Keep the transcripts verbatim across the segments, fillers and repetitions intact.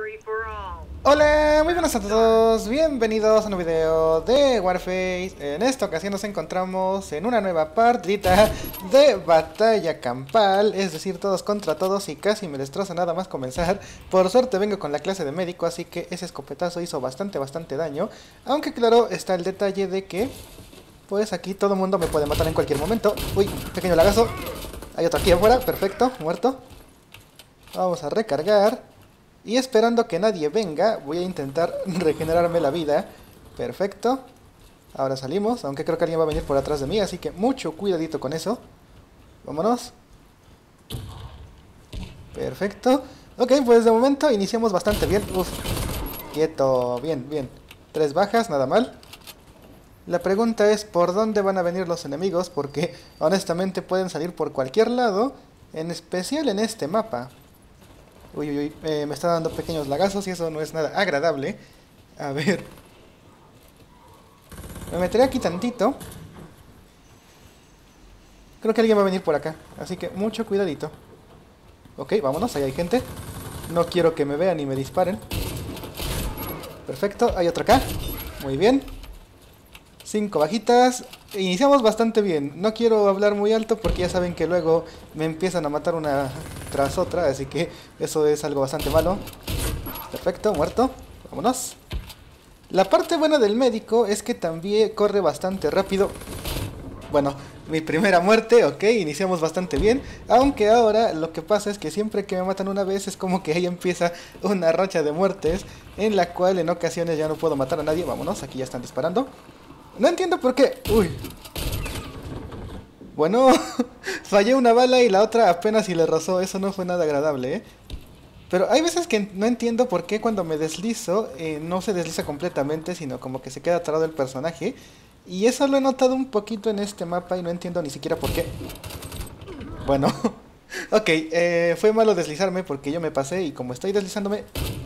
Hola, muy buenas a todos, bienvenidos a un nuevo video de Warface. En esta ocasión nos encontramos en una nueva partida de batalla campal, es decir, todos contra todos y casi me destroza nada más comenzar. Por suerte vengo con la clase de médico, así que ese escopetazo hizo bastante, bastante daño. Aunque claro, está el detalle de que, pues aquí todo el mundo me puede matar en cualquier momento. Uy, pequeño lagazo. Hay otro aquí afuera, perfecto, muerto. Vamos a recargar. Y esperando que nadie venga, voy a intentar regenerarme la vida. Perfecto. Ahora salimos, aunque creo que alguien va a venir por atrás de mí, así que mucho cuidadito con eso. Vámonos. Perfecto. Ok, pues de momento iniciamos bastante bien. Uf, quieto, bien, bien. Tres bajas, nada mal. La pregunta es por dónde van a venir los enemigos, porque honestamente pueden salir por cualquier lado, en especial en este mapa. Uy, uy, uy, eh, me está dando pequeños lagazos y eso no es nada agradable. A ver. Me meteré aquí tantito. Creo que alguien va a venir por acá, así que mucho cuidadito. Ok, vámonos, ahí hay gente. No quiero que me vean y me disparen. Perfecto, hay otro acá. Muy bien. Cinco bajitas. Iniciamos bastante bien. No quiero hablar muy alto porque ya saben que luego me empiezan a matar una tras otra, así que eso es algo bastante malo. Perfecto, muerto. Vámonos. La parte buena del médico es que también corre bastante rápido. Bueno, mi primera muerte, ok, iniciamos bastante bien. Aunque ahora lo que pasa es que siempre que me matan una vez es como que ahí empieza una racha de muertes, en la cual en ocasiones ya no puedo matar a nadie. Vámonos, aquí ya están disparando. No entiendo por qué. Uy. Bueno, fallé una bala y la otra apenas si le rozó. Eso no fue nada agradable, ¿eh? Pero hay veces que no entiendo por qué cuando me deslizo eh, no se desliza completamente, sino como que se queda atorado el personaje. Y eso lo he notado un poquito en este mapa y no entiendo ni siquiera por qué. Bueno, ok, eh, fue malo deslizarme porque yo me pasé y como estoy deslizándome...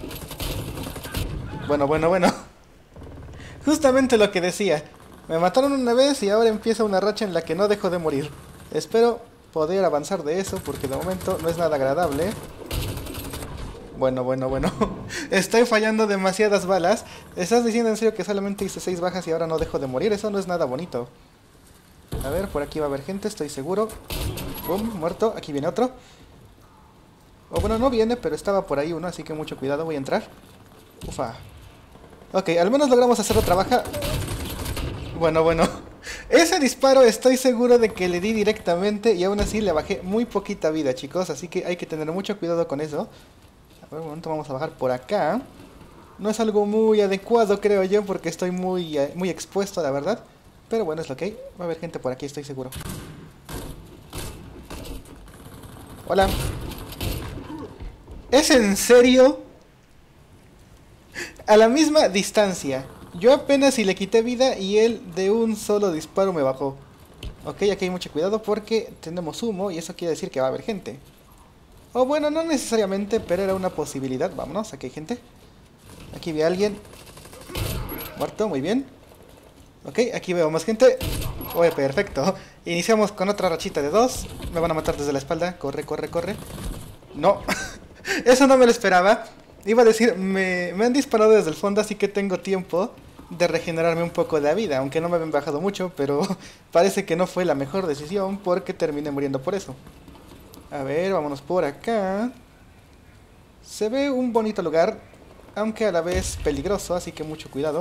Bueno, bueno, bueno. Justamente lo que decía. Me mataron una vez y ahora empieza una racha en la que no dejo de morir. Espero poder avanzar de eso porque de momento no es nada agradable. Bueno, bueno, bueno. Estoy fallando demasiadas balas. ¿Estás diciendo en serio que solamente hice seis bajas y ahora no dejo de morir? Eso no es nada bonito. A ver, por aquí va a haber gente, estoy seguro. Boom, muerto. Aquí viene otro. O bueno, no viene, pero estaba por ahí uno, así que mucho cuidado, voy a entrar. Ufa. Ok, al menos logramos hacer otra baja. Bueno, bueno, ese disparo estoy seguro de que le di directamente y aún así le bajé muy poquita vida, chicos, así que hay que tener mucho cuidado con eso. A ver, un momento, vamos a bajar por acá. No es algo muy adecuado, creo yo, porque estoy muy, muy expuesto, la verdad. Pero bueno, es lo que hay. Va a haber gente por aquí, estoy seguro. Hola. ¿Es en serio? A la misma distancia. Yo apenas si le quité vida y él de un solo disparo me bajó. Ok, aquí hay mucho cuidado porque tenemos humo y eso quiere decir que va a haber gente. O bueno, no necesariamente, pero era una posibilidad. Vámonos, aquí hay gente. Aquí ve a alguien. Muerto, muy bien. Ok, aquí veo más gente. Oye, perfecto. Iniciamos con otra rachita de dos. Me van a matar desde la espalda. Corre, corre, corre. No, eso no me lo esperaba. Iba a decir, me, me han disparado desde el fondo, así que tengo tiempo de regenerarme un poco de vida, aunque no me habían bajado mucho, pero parece que no fue la mejor decisión porque terminé muriendo por eso. A ver, vámonos por acá. Se ve un bonito lugar, aunque a la vez peligroso, así que mucho cuidado.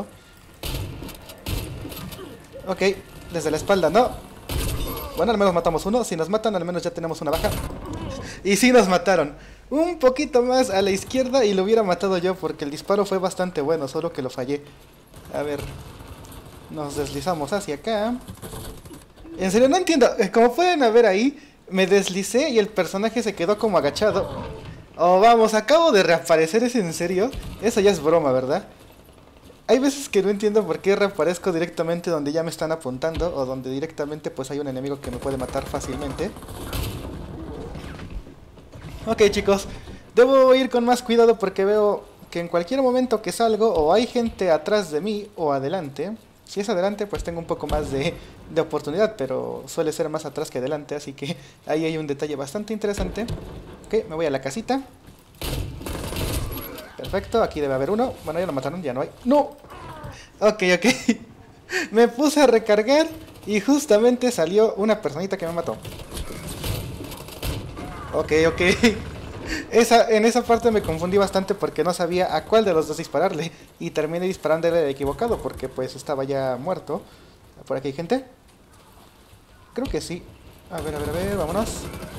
Ok, desde la espalda, no. Bueno, al menos matamos uno, si nos matan al menos ya tenemos una baja. Y sí nos mataron. Un poquito más a la izquierda y lo hubiera matado yo porque el disparo fue bastante bueno, solo que lo fallé. A ver, nos deslizamos hacia acá. En serio, no entiendo. Como pueden ver ahí, me deslicé y el personaje se quedó como agachado. Oh, vamos, acabo de reaparecer, ¿es en serio? Eso ya es broma, ¿verdad? Hay veces que no entiendo por qué reaparezco directamente donde ya me están apuntando o donde directamente pues hay un enemigo que me puede matar fácilmente. Ok, chicos, debo ir con más cuidado porque veo que en cualquier momento que salgo o hay gente atrás de mí o adelante. Si es adelante pues tengo un poco más de, de oportunidad, pero suele ser más atrás que adelante, así que ahí hay un detalle bastante interesante. Ok, me voy a la casita. Perfecto, aquí debe haber uno. Bueno, ya lo mataron, ya no hay. ¡No! Ok, ok. Me puse a recargar y justamente salió una personita que me mató. Ok, ok. Esa, en esa parte me confundí bastante porque no sabía a cuál de los dos dispararle. Y terminé disparándole equivocado porque pues estaba ya muerto. ¿Por aquí hay gente? Creo que sí. A ver, a ver, a ver, vámonos.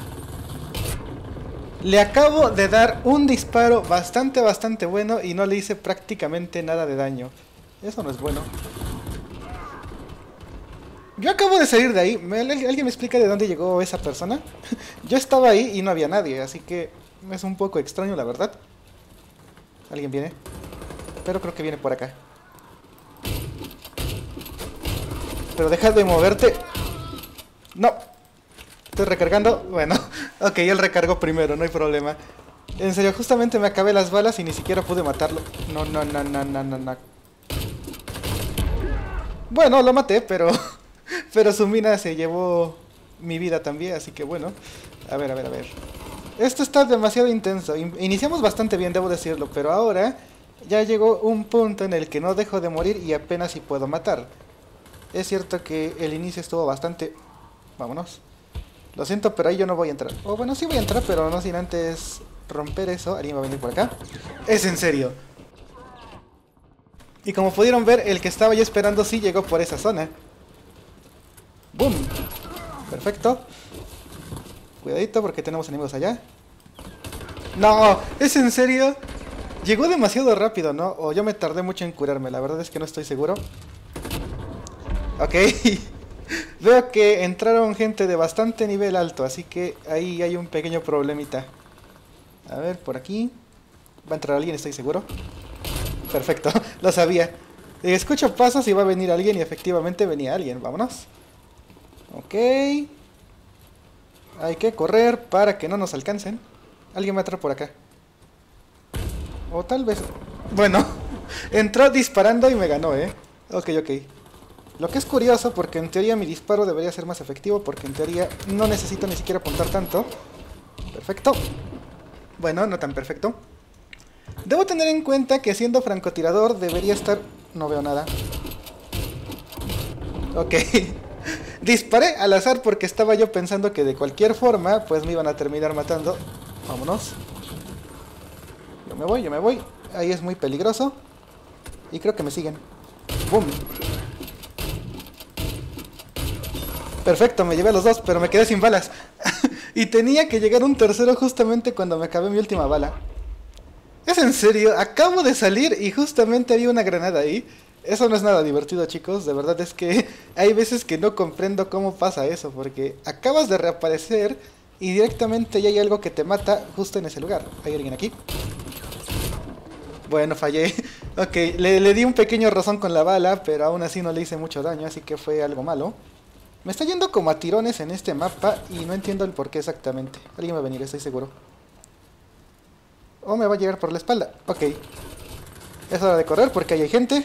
Le acabo de dar un disparo bastante, bastante bueno y no le hice prácticamente nada de daño. Eso no es bueno. Yo acabo de salir de ahí. ¿Me, ¿Alguien me explica de dónde llegó esa persona? Yo estaba ahí y no había nadie, así que es un poco extraño, la verdad. ¿Alguien viene? Pero creo que viene por acá. Pero deja de moverte. No. Estoy recargando. Bueno, ok, él recargó primero, no hay problema. En serio, justamente me acabé las balas y ni siquiera pude matarlo. No, no, no, no, no, no, no. Bueno, lo maté, pero... Pero su mina se llevó mi vida también, así que bueno. A ver, a ver, a ver. Esto está demasiado intenso. Iniciamos bastante bien, debo decirlo, pero ahora ya llegó un punto en el que no dejo de morir y apenas si puedo matar. Es cierto que el inicio estuvo bastante... Vámonos. Lo siento, pero ahí yo no voy a entrar. O bueno, sí voy a entrar, pero no sin antes romper eso. ¿Alguien va a venir por acá? Es en serio. Y como pudieron ver, el que estaba yo esperando sí llegó por esa zona. ¡Boom! Perfecto. Cuidadito porque tenemos enemigos allá. ¡No! ¿Es en serio? Llegó demasiado rápido, ¿no? O yo me tardé mucho en curarme, la verdad es que no estoy seguro. Ok. Veo que entraron gente de bastante nivel alto, así que ahí hay un pequeño problemita. A ver, por aquí. Va a entrar alguien, estoy seguro. Perfecto, lo sabía. Escucho pasos y va a venir alguien y efectivamente venía alguien, vámonos. Ok. Hay que correr para que no nos alcancen. Alguien va a entrar por acá. O tal vez... Bueno, entró disparando y me ganó, ¿eh? Ok, ok. Lo que es curioso porque en teoría mi disparo debería ser más efectivo porque en teoría no necesito ni siquiera apuntar tanto. Perfecto. Bueno, no tan perfecto. Debo tener en cuenta que siendo francotirador debería estar... No veo nada. Ok. Disparé al azar porque estaba yo pensando que de cualquier forma pues me iban a terminar matando. Vámonos. Yo me voy, yo me voy. Ahí es muy peligroso. Y creo que me siguen. ¡Bum! Perfecto, me llevé a los dos, pero me quedé sin balas. Y tenía que llegar un tercero justamente cuando me acabé mi última bala. ¿Es en serio? Acabo de salir y justamente había una granada ahí. Eso no es nada divertido, chicos. De verdad es que hay veces que no comprendo cómo pasa eso. Porque acabas de reaparecer y directamente ya hay algo que te mata justo en ese lugar. ¿Hay alguien aquí? Bueno, fallé. Ok, le, le di un pequeño rozón con la bala, pero aún así no le hice mucho daño, así que fue algo malo. Me está yendo como a tirones en este mapa y no entiendo el por qué exactamente. Alguien va a venir, estoy seguro. O me va a llegar por la espalda. Ok. Es hora de correr porque ahí hay gente.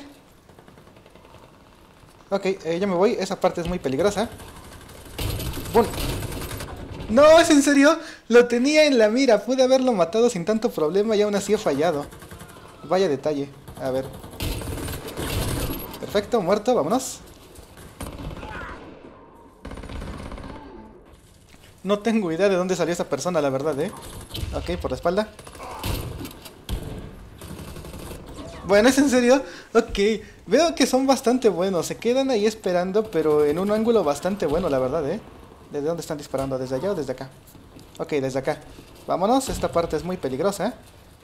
Ok, eh, yo me voy. Esa parte es muy peligrosa. ¡Bum! ¡No! ¿Es en serio? Lo tenía en la mira. Pude haberlo matado sin tanto problema y aún así he fallado. Vaya detalle. A ver. Perfecto, muerto. Vámonos. No tengo idea de dónde salió esa persona, la verdad, ¿eh? Ok, por la espalda. Bueno, ¿es en serio? Ok, veo que son bastante buenos. Se quedan ahí esperando, pero en un ángulo bastante bueno, la verdad, ¿eh? ¿Desde dónde están disparando? ¿Desde allá o desde acá? Ok, desde acá. Vámonos, esta parte es muy peligrosa.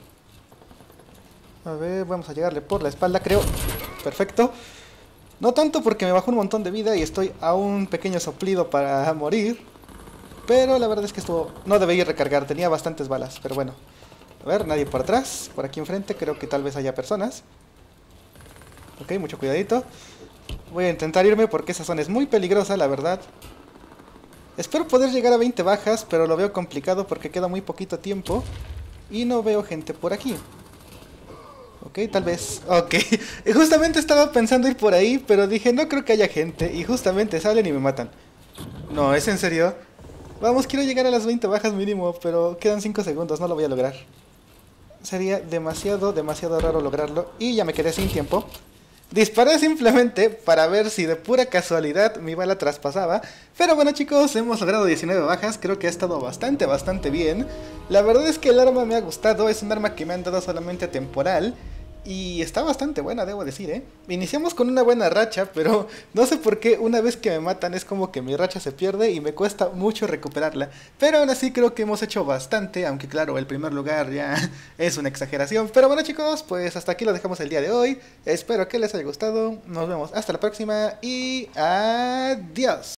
A ver, vamos a llegarle por la espalda, creo. Perfecto. No tanto porque me bajó un montón de vida y estoy a un pequeño soplido para morir. Pero la verdad es que esto no debería recargar, tenía bastantes balas, pero bueno. A ver, nadie por atrás. Por aquí enfrente creo que tal vez haya personas. Ok, mucho cuidadito. Voy a intentar irme porque esa zona es muy peligrosa, la verdad. Espero poder llegar a veinte bajas, pero lo veo complicado porque queda muy poquito tiempo. Y no veo gente por aquí. Ok, tal vez... Ok, justamente estaba pensando ir por ahí, pero dije no creo que haya gente. Y justamente salen y me matan. No, ¿es en serio? Vamos, quiero llegar a las veinte bajas mínimo, pero quedan cinco segundos, no lo voy a lograr. sería demasiado, demasiado raro lograrlo. Y ya me quedé sin tiempo. Disparé simplemente para ver si de pura casualidad mi bala traspasaba. Pero bueno chicos, hemos logrado diecinueve bajas, creo que ha estado bastante, bastante bien. La verdad es que el arma me ha gustado, es un arma que me han dado solamente temporal. Y está bastante buena, debo decir, ¿eh? Iniciamos con una buena racha, pero no sé por qué una vez que me matan es como que mi racha se pierde y me cuesta mucho recuperarla. Pero aún así creo que hemos hecho bastante, aunque claro, el primer lugar ya es una exageración. Pero bueno chicos, pues hasta aquí lo dejamos el día de hoy. Espero que les haya gustado, nos vemos hasta la próxima y adiós.